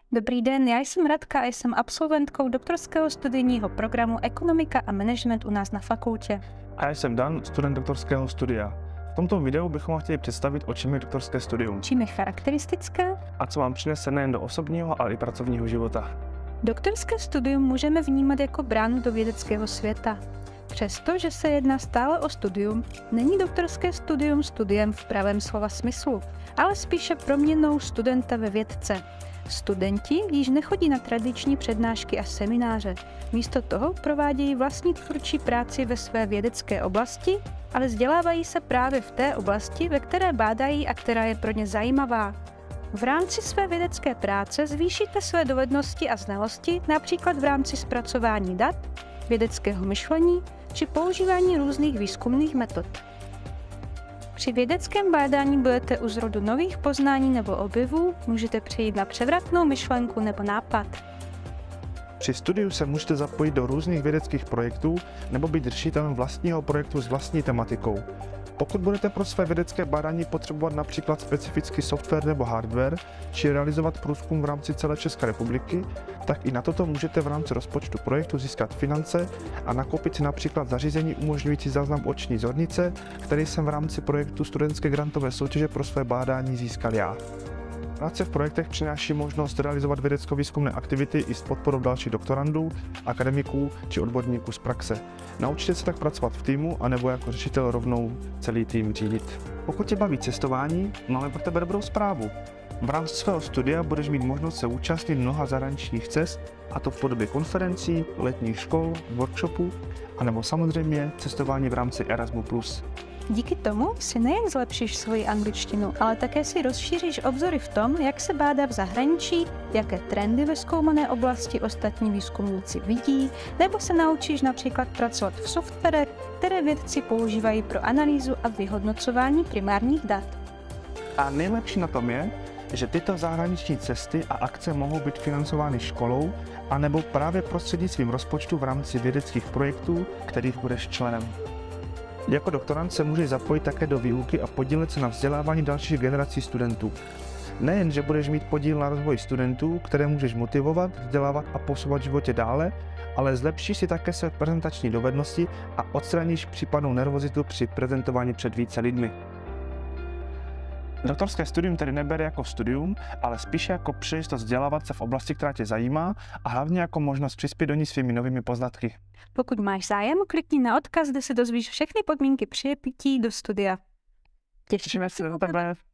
Dobrý den, já jsem Radka a jsem absolventkou doktorského studijního programu Ekonomika a management u nás na fakultě. A já jsem Dan, student doktorského studia. V tomto videu bychom vám chtěli představit, o čem je doktorské studium. Čím je charakteristické? A co vám přinese nejen do osobního, ale i pracovního života. Doktorské studium můžeme vnímat jako bránu do vědeckého světa. Přestože se jedná stále o studium, není doktorské studium studiem v pravém slova smyslu, ale spíše proměnnou studenta ve vědce. Studenti již nechodí na tradiční přednášky a semináře. Místo toho provádějí vlastní tvůrčí práci ve své vědecké oblasti, ale vzdělávají se právě v té oblasti, ve které bádají a která je pro ně zajímavá. V rámci své vědecké práce zvýšíte své dovednosti a znalosti například v rámci zpracování dat, vědeckého myšlení či používání různých výzkumných metod. Při vědeckém bádání budete u zrodu nových poznání nebo objevů, můžete přejít na převratnou myšlenku nebo nápad. Při studiu se můžete zapojit do různých vědeckých projektů nebo být řešitelem vlastního projektu s vlastní tematikou. Pokud budete pro své vědecké bádání potřebovat například specifický software nebo hardware, či realizovat průzkum v rámci celé České republiky, tak i na toto můžete v rámci rozpočtu projektu získat finance a nakoupit si například zařízení umožňující záznam oční zornice, který jsem v rámci projektu studentské grantové soutěže pro své bádání získal já. Práce v projektech přináší možnost realizovat vědecko-výzkumné aktivity i s podporou dalších doktorandů, akademiků či odborníků z praxe. Naučte se tak pracovat v týmu, anebo jako řešitel rovnou celý tým řídit. Pokud tě baví cestování, máme pro tebe dobrou zprávu. V rámci svého studia budeš mít možnost se účastnit mnoha zahraničních cest, a to v podobě konferencí, letních škol, workshopů, anebo samozřejmě cestování v rámci Erasmus+. Díky tomu si nejen zlepšíš svoji angličtinu, ale také si rozšíříš obzory v tom, jak se bádá v zahraničí, jaké trendy ve zkoumané oblasti ostatní výzkumníci vidí, nebo se naučíš například pracovat v softwarech, které vědci používají pro analýzu a vyhodnocování primárních dat. A nejlepší na tom je, že tyto zahraniční cesty a akce mohou být financovány školou, anebo právě prostřednictvím rozpočtu v rámci vědeckých projektů, kterých budeš členem. Jako doktorand se můžeš zapojit také do výuky a podílet se na vzdělávání dalších generací studentů. Nejen, že budeš mít podíl na rozvoji studentů, které můžeš motivovat, vzdělávat a posouvat v životě dále, ale zlepšíš si také své prezentační dovednosti a odstraníš případnou nervozitu při prezentování před více lidmi. Doktorské studium tedy nebere jako studium, ale spíše jako příležitost vzdělávat se v oblasti, která tě zajímá, a hlavně jako možnost přispět do ní svými novými poznatky. Pokud máš zájem, klikni na odkaz, kde se dozvíš všechny podmínky přijetí do studia. Těšíme se na tebe.